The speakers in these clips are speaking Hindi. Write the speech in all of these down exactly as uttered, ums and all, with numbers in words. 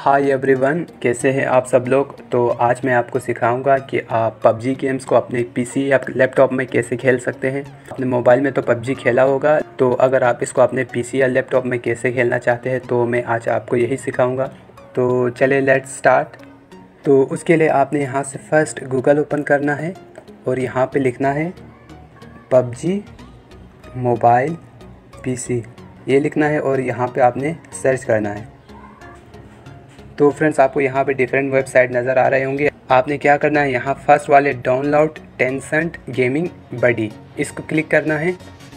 हाय एवरीवन, कैसे हैं आप सब लोग। तो आज मैं आपको सिखाऊंगा कि आप पबजी गेम्स को अपने पीसी या लैपटॉप में कैसे खेल सकते हैं। अपने मोबाइल में तो पबजी खेला होगा, तो अगर आप इसको अपने पीसी या लैपटॉप में कैसे खेलना चाहते हैं तो मैं आज आपको यही सिखाऊंगा। तो चले लेट्स स्टार्ट। तो उसके लिए आपने यहाँ से फर्स्ट गूगल ओपन करना है और यहाँ पर लिखना है पबजी मोबाइल पीसी, ये लिखना है और यहाँ पे आपने सर्च करना है। तो फ्रेंड्स, आपको यहाँ पे डिफरेंट वेबसाइट नज़र आ रहे होंगे। आपने क्या करना है, यहाँ फर्स्ट वाले डाउनलोड टेंसेंट गेमिंग बडी, इसको क्लिक करना है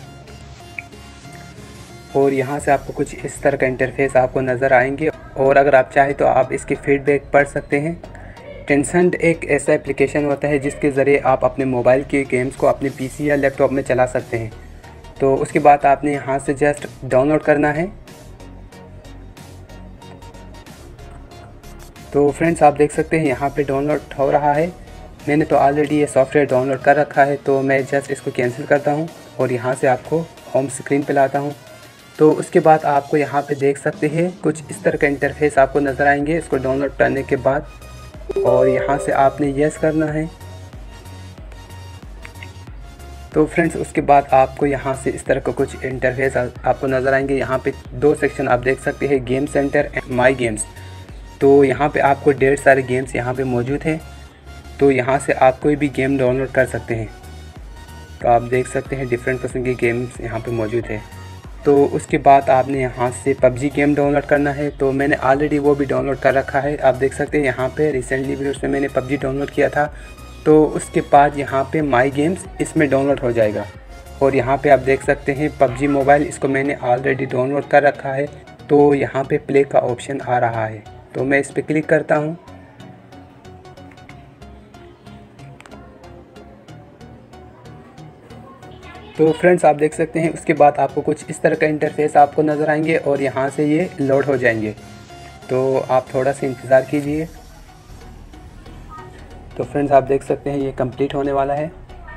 और यहाँ से आपको कुछ इस तरह का इंटरफेस आपको नज़र आएंगे। और अगर आप चाहें तो आप इसकी फीडबैक पढ़ सकते हैं। टेंसेंट एक ऐसा एप्लीकेशन होता है जिसके ज़रिए आप अपने मोबाइल के गेम्स को अपने पीसी या लैपटॉप में चला सकते हैं। तो उसके बाद आपने यहाँ से जस्ट डाउनलोड करना है। तो फ्रेंड्स, आप देख सकते हैं यहाँ पे डाउनलोड हो रहा है। मैंने तो ऑलरेडी ये सॉफ्टवेयर डाउनलोड कर रखा है, तो मैं जस्ट इसको कैंसिल करता हूँ और यहाँ से आपको होम स्क्रीन पे लाता हूँ। तो उसके बाद आपको यहाँ पे देख सकते हैं कुछ इस तरह का इंटरफेस आपको नज़र आएंगे इसको डाउनलोड करने के बाद। और यहाँ से आपने यस करना है। तो फ्रेंड्स, उसके बाद आपको यहाँ से इस तरह का कुछ इंटरफेस आपको नज़र आएंगे। यहाँ पे दो सेक्शन आप देख सकते हैं, game centre and my games. तो यहाँ पे आपको ढेर सारे गेम्स यहाँ पे मौजूद हैं। तो यहाँ से आप कोई भी गेम डाउनलोड कर सकते हैं। तो आप देख सकते हैं डिफरेंट किस्म के गेम्स यहाँ पे मौजूद है। तो उसके बाद आपने यहाँ से पबजी गेम डाउनलोड करना है। तो मैंने ऑलरेडी वो भी डाउनलोड कर रखा है। आप देख सकते हैं यहाँ पे रिसेंटली भी उसमें मैंने पबजी डाउनलोड किया था। तो उसके बाद यहाँ पे माई गेम्स इसमें डाउनलोड हो जाएगा। और यहाँ पे आप देख सकते हैं पबजी मोबाइल, इसको मैंने ऑलरेडी डाउनलोड कर रखा है। तो यहाँ पे प्ले का ऑप्शन आ रहा है, तो मैं इस पर क्लिक करता हूँ। तो फ्रेंड्स, आप देख सकते हैं उसके बाद आपको कुछ इस तरह का इंटरफेस आपको नज़र आएंगे और यहाँ से ये लोड हो जाएंगे। तो आप थोड़ा सा इंतज़ार कीजिए। तो फ्रेंड्स, आप देख सकते हैं ये कंप्लीट होने वाला है।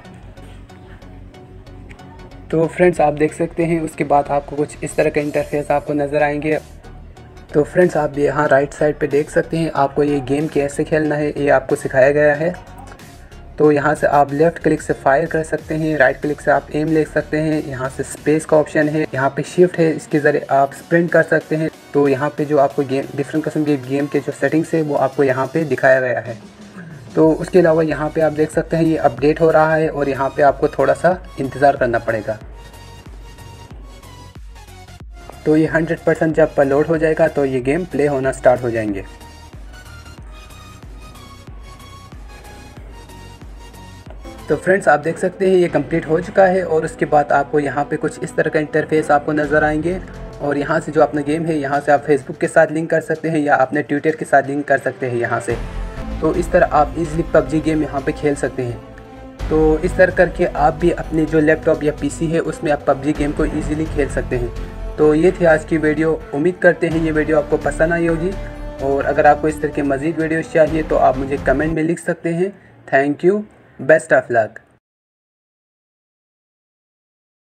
तो फ्रेंड्स, आप देख सकते हैं उसके बाद आपको कुछ इस तरह का इंटरफेस आपको नज़र आएंगे। तो फ्रेंड्स, आप यहाँ राइट साइड पे देख सकते हैं आपको ये गेम कैसे खेलना है, ये आपको सिखाया गया है। तो यहाँ से आप लेफ़्ट क्लिक से फायर कर सकते हैं, राइट क्लिक से आप एम ले सकते हैं। यहाँ से स्पेस का ऑप्शन है, यहाँ पे शिफ्ट है, इसके ज़रिए आप स्प्रिंट कर सकते हैं। तो यहाँ पे जो आपको गेम डिफरेंट किस्म के गेम के जो सेटिंग्स है वो आपको यहाँ पे दिखाया गया है। तो उसके अलावा यहाँ पे आप देख सकते हैं ये अपडेट हो रहा है और यहाँ पे आपको थोड़ा सा इंतज़ार करना पड़ेगा। तो ये हंड्रेड परसेंट जब लोड हो जाएगा तो ये गेम प्ले होना स्टार्ट हो जाएंगे। तो फ्रेंड्स, आप देख सकते हैं ये कंप्लीट हो चुका है और उसके बाद आपको यहाँ पे कुछ इस तरह का इंटरफेस आपको नज़र आएंगे। और यहाँ से जो अपना गेम है यहाँ से आप फेसबुक के साथ लिंक कर सकते हैं या अपने ट्विटर के साथ लिंक कर सकते हैं यहाँ से। तो इस तरह आप इजीली पबजी गेम यहाँ पे खेल सकते हैं। तो इस तरह करके आप भी अपने जो लैपटॉप या पीसी है उसमें आप पबजी गेम को ईजिली खेल सकते हैं। तो ये थी आज की वीडियो। उम्मीद करते हैं ये वीडियो आपको पसंद आई होगी। और अगर आपको इस तरह के मज़ीद वीडियोस चाहिए तो आप मुझे कमेंट में लिख सकते हैं। Thank you, best of luck.